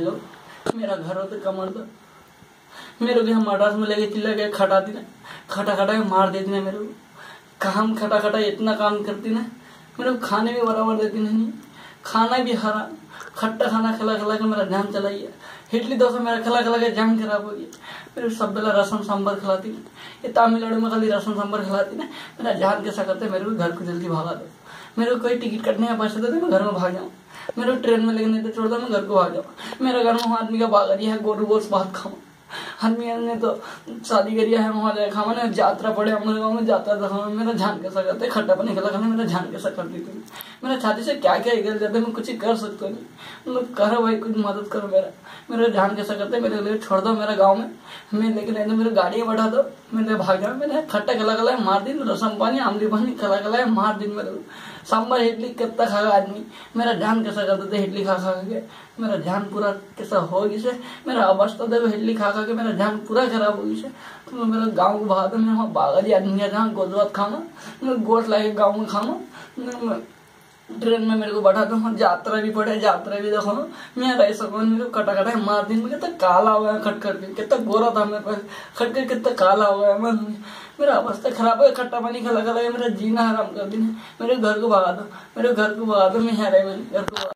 लो, मेरा घर हो तो कमर दो। मेरे को यहाँ मद्रास में लेके चिल्ला के खटा दी ना, खटा खटा के मार देती ना मेरे को। काम खटा खटा इतना काम करती ना, मेरे को खाने भी बराबर देती नहीं, खाना भी हरा खट्टा खाना खिला खिला के मेरा जान चला गया। इडली डोसा मेरा खिला खिला के जान खराब हो गया। मेरे सब बेला रसम सांबर खिलाती ना, ये तमिलनाडु में खाली रसम सांबर खिलाती ना, मेरा जान कैसा करते मेरे को घर को जल्दी भागा दो। मेरे को कोई टिकट कटने का पैसे देते मैं घर में भाग जाऊँ, मेरे को ट्रेन में लेके नहीं तो छोड़ दो मैं घर को भाग जाऊँ। मेरे घर में आदमी का बागरी है, गोरू गोश भात खाऊं। आदमी ने तो शादी करिया है, वहां जाए खावा ना, यात्रा पड़े हमारे गाँव में जाता था। मेरा जान कैसा करते खट्टा पानी खिला खाने, मेरा जान कैसा कर दी तुम। मेरा छाती से क्या क्या निकल जाते, मैं कुछ कर सकता नहीं। मतलब करो भाई, कुछ मदद करो मेरा जान कैसा करते मेरे लिए छोड़ दो मेरा गाँव में, मैं लेके नहीं तो मेरे गाड़ी बैठा दो, मैंने भाग जाऊँ। मैंने खट्टा खिला खिलाए मार दिन, रसम पानी आमली पानी खिला खिलाए मार दिन मेरे को। सांबर इडली कितना खागा आदमी, मेरा जान कैसा कर देते इडली खा खा के। मेरा जान पूरा कैसा हो गई से, मेरा अवस्था देखो इडली खा खा के मेरा जान पूरा खराब हो गई से। तो मेरा गाँव को भागा दो, मैं वहाँ बागरी आदमी है जहाँ गोदवात खाना, मैं गोट लाके गाँव में खाना। ट्रेन में मेरे को बैठा दो, यात्रा भी पड़े, यात्रा भी देखो मैं रह सकूँ। मेरे को कटा कटा मार दिन में कितना काला हो गया खट खट के, कितना गोरा था मेरे पास खट कर कितना काला हो गया। मैं मेरा अवस्था खराब है, खट्टा पानी खिला खिला मेरा जीना हराम कर दिन। मेरे घर को भगा दो, मेरे घर को भगा दो, मैं यहाँ रह घर को।